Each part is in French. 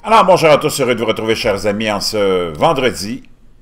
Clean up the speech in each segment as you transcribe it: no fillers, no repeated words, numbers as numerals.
Alors, bonjour à tous, heureux de vous retrouver, chers amis, en ce vendredi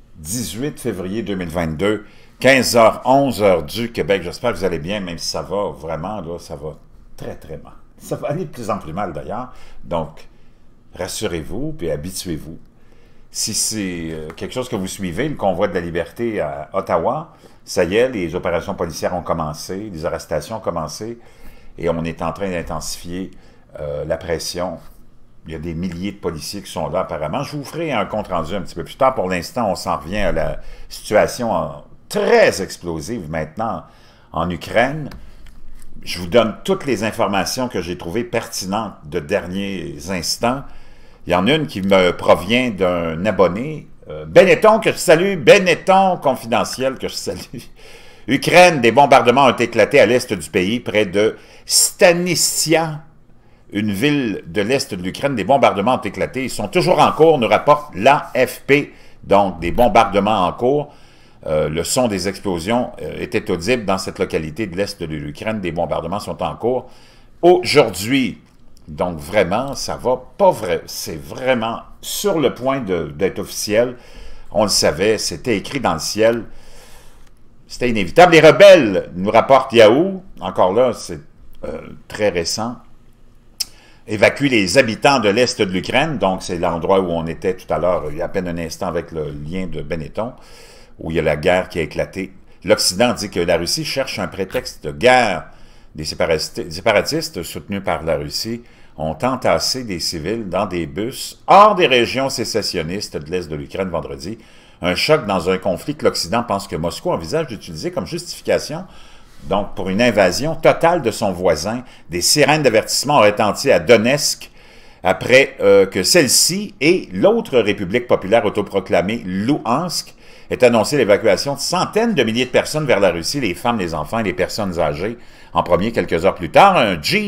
18 février 2022, 15h11, heure du Québec. J'espère que vous allez bien, même si ça va vraiment, là, ça va très, très mal. Ça va aller de plus en plus mal, d'ailleurs. Donc, rassurez-vous, puis habituez-vous. Si c'est quelque chose que vous suivez, le convoi de la liberté à Ottawa, ça y est, les opérations policières ont commencé, les arrestations ont commencé, et on est en train d'intensifier la pression. Il y a des milliers de policiers qui sont là, apparemment. Je vous ferai un compte-rendu un petit peu plus tard. Pour l'instant, on s'en revient à la situation très explosive maintenant en Ukraine. Je vous donne toutes les informations que j'ai trouvées pertinentes de derniers instants. Il y en a une qui me provient d'un abonné, Benetton, que je salue, Benetton confidentiel, que je salue. Ukraine, des bombardements ont éclaté à l'est du pays, près de Stanisia, une ville de l'est de l'Ukraine. Des bombardements ont éclaté. Ils sont toujours en cours, nous rapporte l'AFP. Donc, des bombardements en cours. Le son des explosions était audible dans cette localité de l'est de l'Ukraine. Des bombardements sont en cours aujourd'hui. Donc, vraiment, ça va pas vrai. C'est vraiment sur le point d'être officiel. On le savait, c'était écrit dans le ciel. C'était inévitable. Les rebelles, nous rapporte Yahoo. Encore là, c'est très récent. Évacuent les habitants de l'est de l'Ukraine, donc c'est l'endroit où on était tout à l'heure, il y a à peine un instant avec le lien de Benetton, où il y a la guerre qui a éclaté. L'Occident dit que la Russie cherche un prétexte de guerre. Des séparatistes soutenus par la Russie ont entassé des civils dans des bus hors des régions sécessionnistes de l'est de l'Ukraine vendredi. Un choc dans un conflit que l'Occident pense que Moscou envisage d'utiliser comme justification. Donc, pour une invasion totale de son voisin, des sirènes d'avertissement ont retenti à Donetsk après que celle-ci et l'autre république populaire autoproclamée, Louhansk, aient annoncé l'évacuation de centaines de milliers de personnes vers la Russie, les femmes, les enfants et les personnes âgées. En premier, quelques heures plus tard,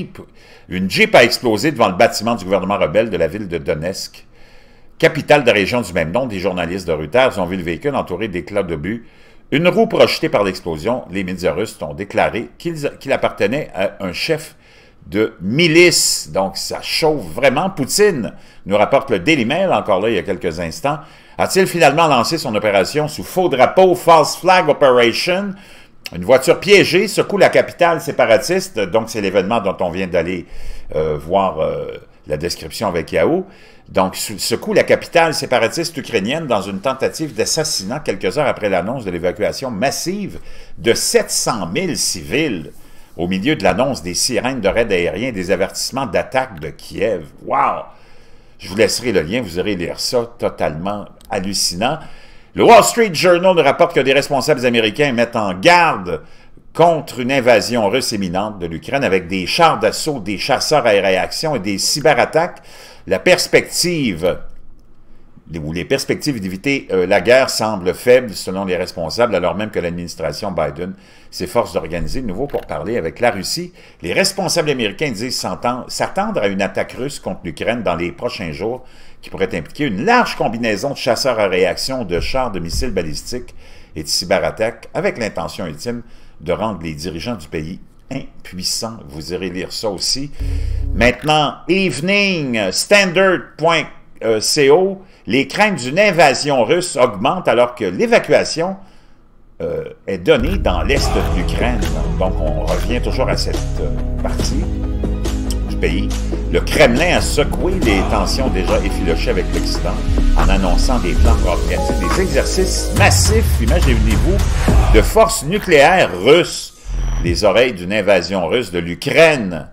une Jeep a explosé devant le bâtiment du gouvernement rebelle de la ville de Donetsk, capitale de la région du même nom. Des journalistes de Reuters ont vu le véhicule entouré d'éclats d'obus. Une roue projetée par l'explosion, les médias russes ont déclaré qu'il appartenait à un chef de milice. Donc, ça chauffe vraiment. Poutine, nous rapporte le Daily Mail, encore là, il y a quelques instants, a-t-il finalement lancé son opération sous faux drapeau, False Flag Operation? Une voiture piégée secoue la capitale séparatiste. Donc, c'est l'événement dont on vient d'aller voir la description avec Yahoo. Donc, secoue la capitale séparatiste ukrainienne dans une tentative d'assassinat quelques heures après l'annonce de l'évacuation massive de 700 000 civils au milieu de l'annonce des sirènes de raids aériens et des avertissements d'attaque de Kiev. Wow! Je vous laisserai le lien, vous aurez lire ça, totalement hallucinant. Le Wall Street Journal rapporte que des responsables américains mettent en garde contre une invasion russe imminente de l'Ukraine avec des chars d'assaut, des chasseurs à réaction et des cyberattaques. La perspective, ou les perspectives d'éviter la guerre semblent faibles selon les responsables, alors même que l'administration Biden s'efforce d'organiser de nouveau pourparlers avec la Russie. Les responsables américains disent s'attendre à une attaque russe contre l'Ukraine dans les prochains jours qui pourrait impliquer une large combinaison de chasseurs à réaction, de chars, de missiles balistiques et de cyberattaques avec l'intention ultime de rendre les dirigeants du pays impuissants. Vous irez lire ça aussi. Maintenant, Evening Standard.co, les craintes d'une invasion russe augmentent alors que l'évacuation est donnée dans l'est de l'Ukraine. Donc, on revient toujours à cette partie du pays. Le Kremlin a secoué les tensions déjà effilochées avec l'Occident en annonçant des plans pour organiser des exercices massifs, imaginez-vous, de forces nucléaires russes. Les oreilles d'une invasion russe de l'Ukraine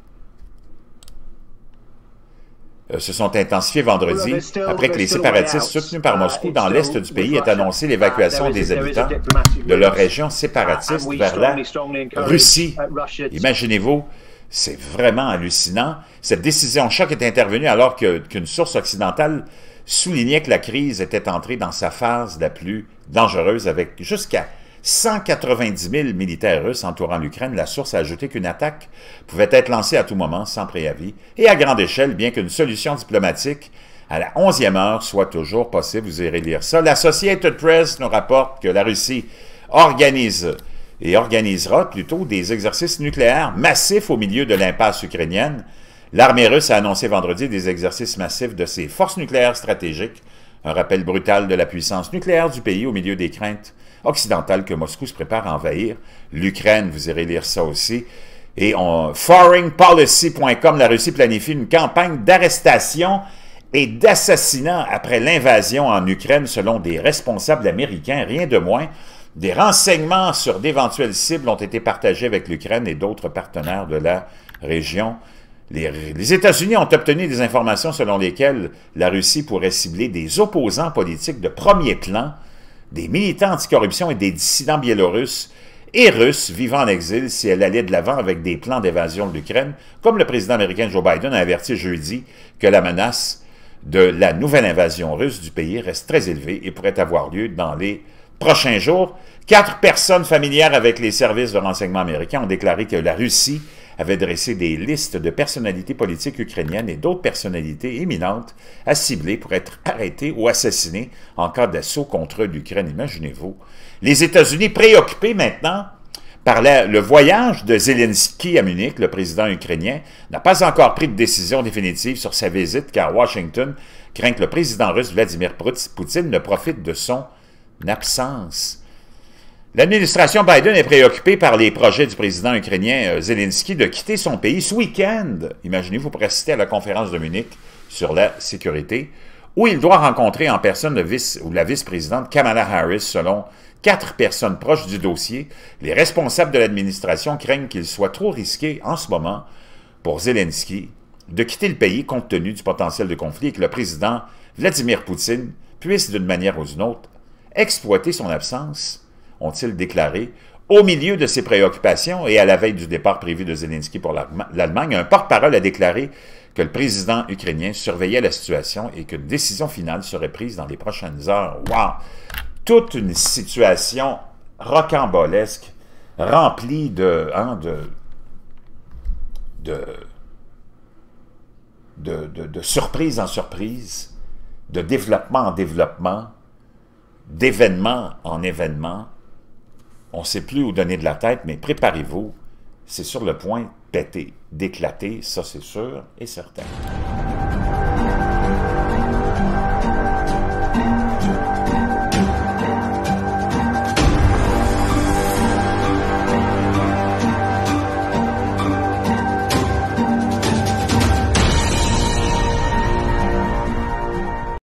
se sont intensifiées vendredi après que les séparatistes soutenus par Moscou dans l'est du pays aient annoncé l'évacuation des habitants de leur région séparatiste vers la Russie. Imaginez-vous, c'est vraiment hallucinant. Cette décision choc est intervenue alors qu'une source occidentale soulignait que la crise était entrée dans sa phase la plus dangereuse avec jusqu'à 190 000 militaires russes entourant l'Ukraine. La source a ajouté qu'une attaque pouvait être lancée à tout moment, sans préavis, et à grande échelle, bien qu'une solution diplomatique à la 11e heure soit toujours possible. Vous irez lire ça. L'Associated Press nous rapporte que la Russie organise et organisera plutôt des exercices nucléaires massifs au milieu de l'impasse ukrainienne. L'armée russe a annoncé vendredi des exercices massifs de ses forces nucléaires stratégiques, un rappel brutal de la puissance nucléaire du pays au milieu des craintes occidentales que Moscou se prépare à envahir l'Ukraine. Vous irez lire ça aussi. Et foreignpolicy.com, la Russie planifie une campagne d'arrestation et d'assassinat après l'invasion en Ukraine selon des responsables américains, rien de moins. Des renseignements sur d'éventuelles cibles ont été partagés avec l'Ukraine et d'autres partenaires de la région. Les États-Unis ont obtenu des informations selon lesquelles la Russie pourrait cibler des opposants politiques de premier plan, des militants anticorruption et des dissidents biélorusses et russes vivant en exil si elle allait de l'avant avec des plans d'évasion de l'Ukraine, comme le président américain Joe Biden a averti jeudi que la menace de la nouvelle invasion russe du pays reste très élevée et pourrait avoir lieu dans les prochains jours. 4 personnes familières avec les services de renseignement américains ont déclaré que la Russie avait dressé des listes de personnalités politiques ukrainiennes et d'autres personnalités éminentes à cibler pour être arrêtées ou assassinées en cas d'assaut contre l'Ukraine. Imaginez-vous. Les États-Unis préoccupés maintenant par le voyage de Zelensky à Munich, le président ukrainien, n'a pas encore pris de décision définitive sur sa visite car Washington craint que le président russe Vladimir Poutine ne profite de son absence. L'administration Biden est préoccupée par les projets du président ukrainien Zelensky de quitter son pays ce week-end. Imaginez-vous pour assister à la conférence de Munich sur la sécurité, où il doit rencontrer en personne la vice-présidente Kamala Harris, selon 4 personnes proches du dossier. Les responsables de l'administration craignent qu'il soit trop risqué en ce moment pour Zelensky de quitter le pays compte tenu du potentiel de conflit et que le président Vladimir Poutine puisse d'une manière ou d'une autre exploiter son absence, ont-ils déclaré. Au milieu de ces préoccupations et à la veille du départ prévu de Zelensky pour l'Allemagne, un porte-parole a déclaré que le président ukrainien surveillait la situation et qu'une décision finale serait prise dans les prochaines heures. Wow! Toute une situation rocambolesque, remplie de surprise en surprise, de développement en développement, d'événement en événement. On ne sait plus où donner de la tête, mais préparez-vous, c'est sur le point de péter, d'éclater, ça c'est sûr et certain.